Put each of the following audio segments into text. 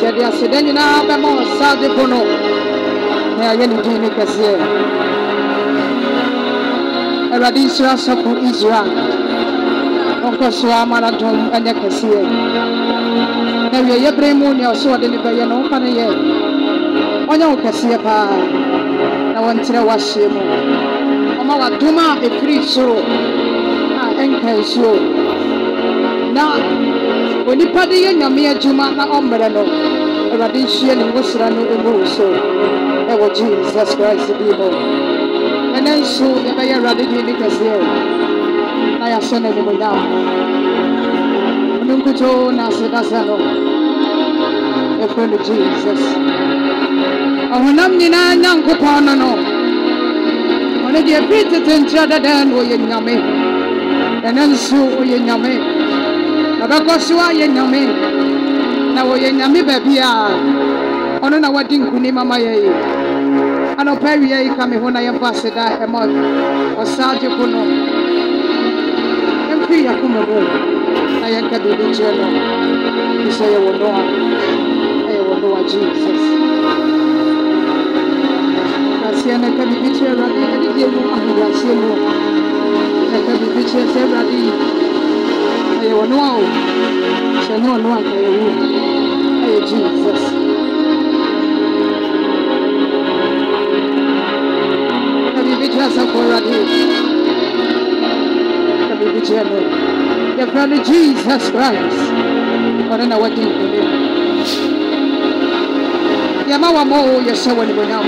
Jadi asideni na bemo saje kono. Na yeni dini kasiye. Eradi sura sapu Israel. Onko sura marathon anya kasiye. Na ye bremu ni oso de libaye no kana ye. Onya kasiye pa. Na wantira wahye mo. Oma waduma efiri soro. Enka isuo. Na onipa de ye nyame adwuma na omre no Eradi hye ni ngosra no emu so e wo Jesus Christ bi mo enen so e be Eradi ni kase na ya so na ni mo ya onunkuto na se da sa no e friend Jesus ahonam nyina nyankopon no one de pitete ntia dada no ye nyame enen so o ye nyame Abakoswa ye nyame na wo ye nyame babia ono na wadi nkuni mama ye ano pawi ye ka me ho na ye passe da e mo osaje kuno empi ya kuma bo na ye ka bi chelo isa ye wo no wa Jesus asiana ka bi chelo adi de mo ahwa chelo na ka bi chelo adi Aye wano se no akaye wu aye Jesus kabi bicha sa koradi kabi bicha no ya friend Jesus Christ ora na wati kule ya mawa mo ya sawa ni bonam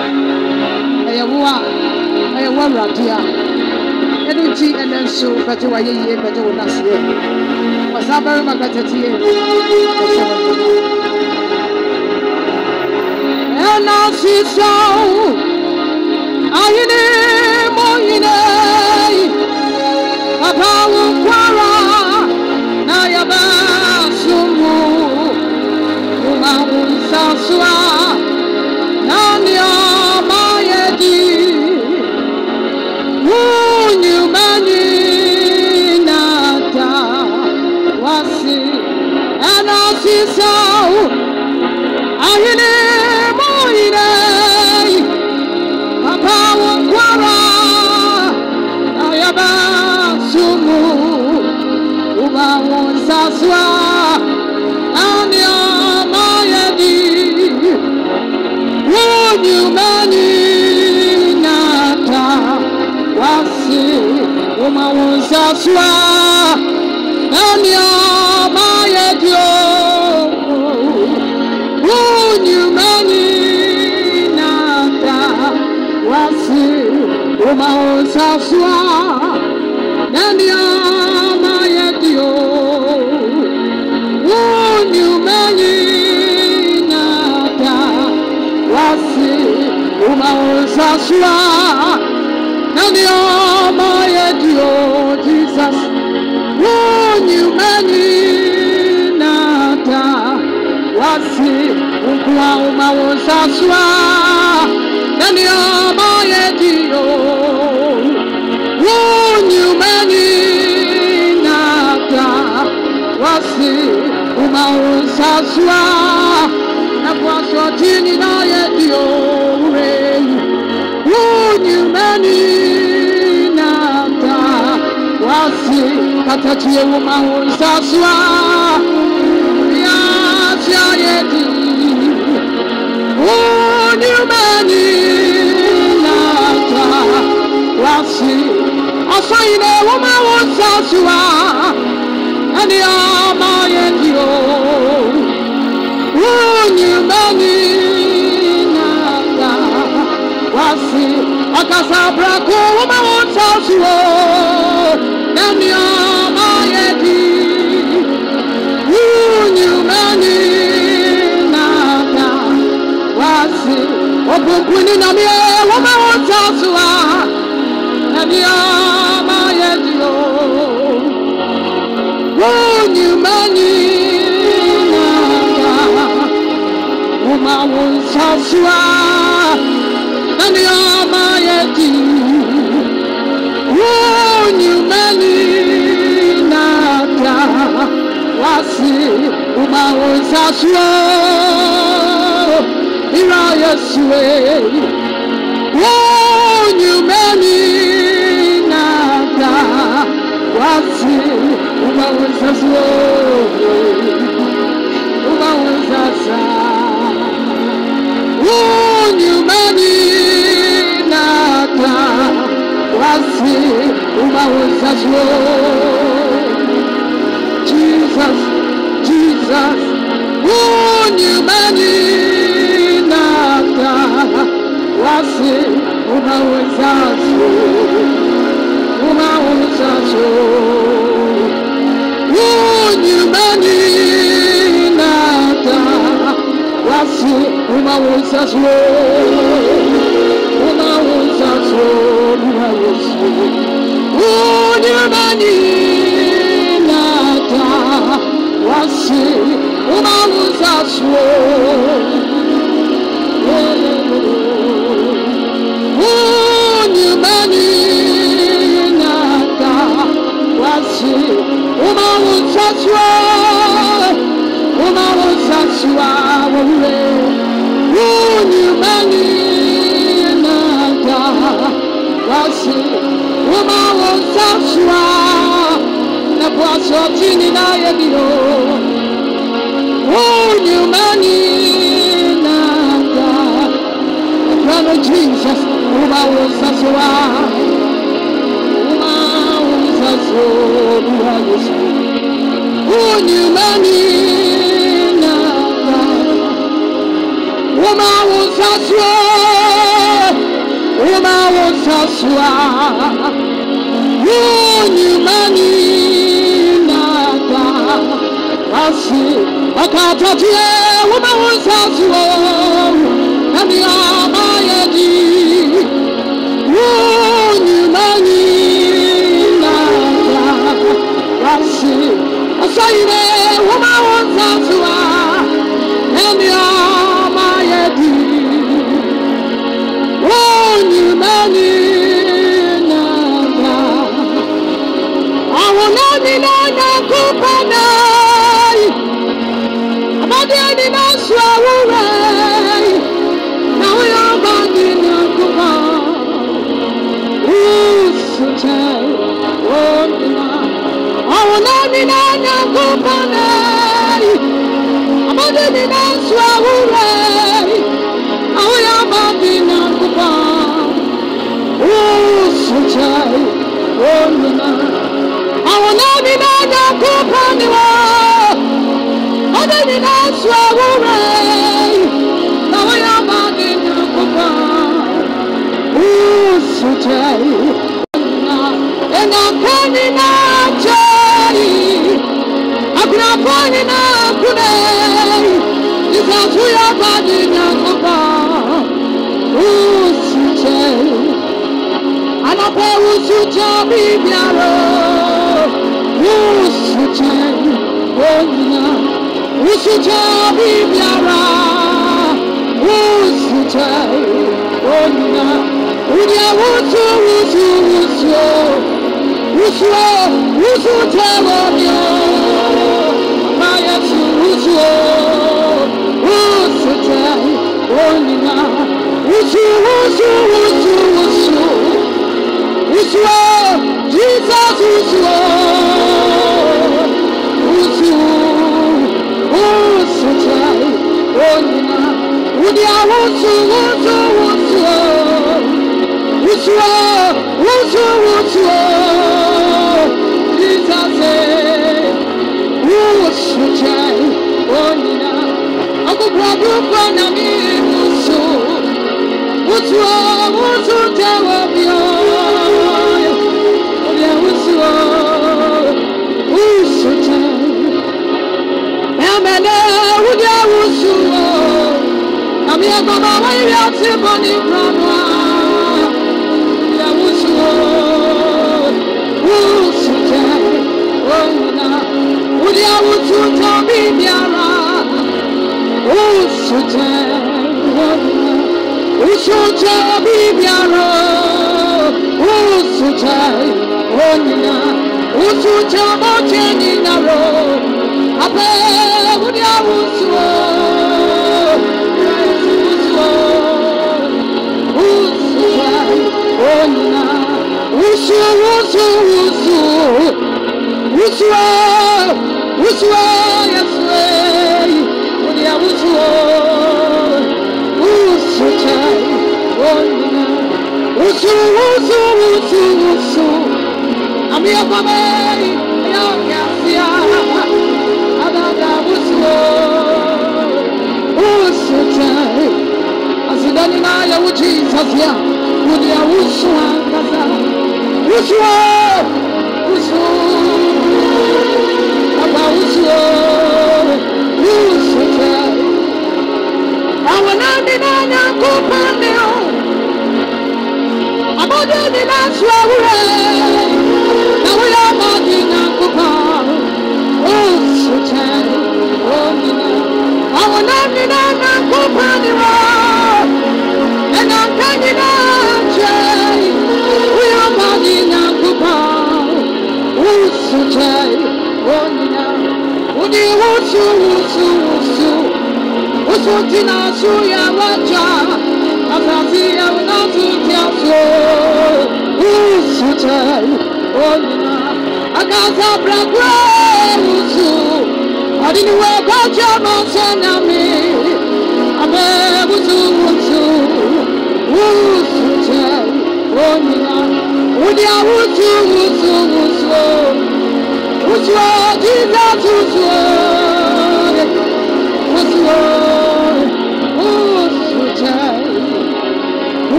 aye wa radia Energy and then so but you are ye but you not see was about Magatati and now see so I name Papa Quara Nayaba Sumu Uma Sasua Nanya Mayedi So I name Papa Quara Ayaba Sumu Uba Saswa Anya Mayadi Wonyu Mani Nata Wasi Uma Saswa Anya Mayadi Uma sasua Nania Mayedio Wonyu mani nata Wasi Uma sasua Nania Mayedio Jesus Wonyu mani nata Wasi Uma sasua Nania Mayedio Wonyu mani nata Wasi Uma sasua Na kwaso tini na yedio Wonyu mani nata Wasi Katatie Uma sasua Ya yedi Wonyu mani nata Wasi Asaine Uma sasua Ani ama yedio Wonyu mani nata Wasi Akasabra ko Uma sasua Ani ama yedi Wonyu mani nata Wasi Obunkuni na miye Uma sasua Ani ama yedio Wonyu mani nata Uma sasua Ani ama yedi Wonyu mani nata Wasi Umawuzaswa Irayaswe Wonyumeni Naka Wasi Umawuzaswa Umawuzasa Wonyumeni Naka Wasi Umawuzaswa Jesus, Jesus, unyumani naka wasi unawezazo unyumani naka wasi unawezazo unyumani wasi umawuzaswo unyumani naka wasi umawuzaswo unyumani naka wasi umawuzaswo na kwaso chini na yebio unyumani naka Brother Jesus umawuzaswa unyumani naka umawuzaswa unyumani naka wasi wakatatie umawuzaswa nani amayedi unyumani naka wasi asaire umawuzaswa nani amayedi unyumani naka awonani nana kupanai abadiani naswa urai na uyabandi nakupa usutai onina awonani nana kupanai abadiani naswa urai na uyabandi nakupa usutai onina awonani nana kupaniwa abadiani naswa urai na uyabandi nakupa usutai enakani na chai akunapani na kunai izatu yabandi nakupa usutai anape usuta bibiaro usutai onina usuta bibiara usutai onina udia usu tewabio maya usu usutai onina usu Jesus usu usutai onina udia usu Jesus usutai onina akukwadu kona minusu usu tewabio Usucha mocheni naro ape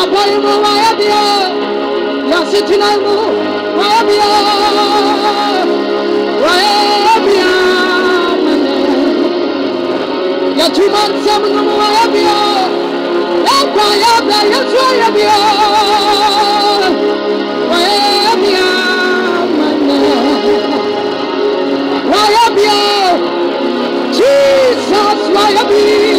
Apaimu Wayabia, Yasitinamu, Wayabia, Wayabia, Yatuman Samu Wayabia, Yapayabia, Yatuayabia, Wayabia, Wayabia, Jesus, Wayabia.